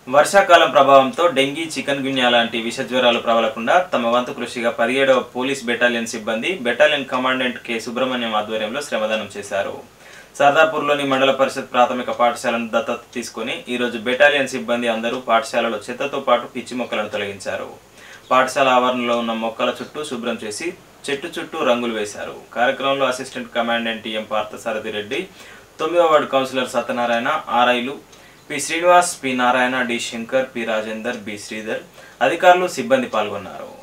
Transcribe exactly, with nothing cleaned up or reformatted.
వర్షాకాలం ప్రభావంతో dengue, chicken గున్యా లాంటి విష జ్వరాలు ప్రబలకుండా తమ వంతు కృషిగా పదిహేడవ పోలీస్ బెటాలియన్ సిబ్బంది బెటాలియన్ కమాండెంట్ కె సుబ్రహ్మణ్యం ఆధ్వర్యంలో శ్రమదానం చేశారు. సర్దాపూర్లోని మండల పరిషత్ ప్రాథమిక పాఠశాలను దత్తత తీసుకుని ఈరోజు బెటాలియన్ సిబ్బంది అందరూ పాఠశాలలో చెత్తతో పాటు పిచ్చి మొక్కలను తొలగించారు. పాఠశాల ఆవరణలో ఉన్న మొక్కల చుట్టూ శుభ్రం చేసి చెట్టు చుట్టూ రంగులు వేశారు. కార్యక్రమంలో assistant commandant M Parthasarathi Reddy, తొమ్మిదవ వార్డు కౌన్సిలర్ సత్యనారాయణ, ఆర్ఐలు P Srinivas, P Narayana, D Shankar, P Rajender, B Sridhar, అధికారులు, సిబ్బంది పాల్గొన్నారు.